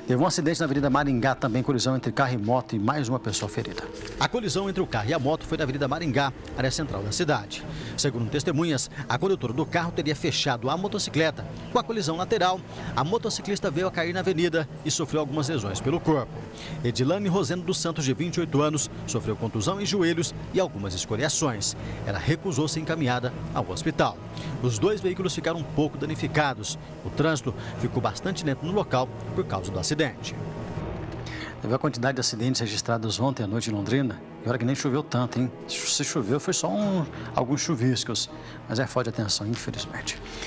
Teve um acidente na Avenida Maringá, também colisão entre carro e moto e mais uma pessoa ferida. A colisão entre o carro e a moto foi na Avenida Maringá, área central da cidade. Segundo testemunhas, a condutora do carro teria fechado a motocicleta. Com a colisão lateral, a motociclista veio a cair na avenida e sofreu algumas lesões pelo corpo. Edilane Rosendo dos Santos, de 28 anos, sofreu contusão em joelhos e algumas escoriações. Ela recusou ser encaminhada ao hospital. Os dois veículos ficaram um pouco danificados. O trânsito ficou bastante lento no local por causa do acidente. Teve a quantidade de acidentes registrados ontem à noite em Londrina, e olha que nem choveu tanto, hein? Se choveu, foi só alguns chuviscos, mas é forte atenção, infelizmente.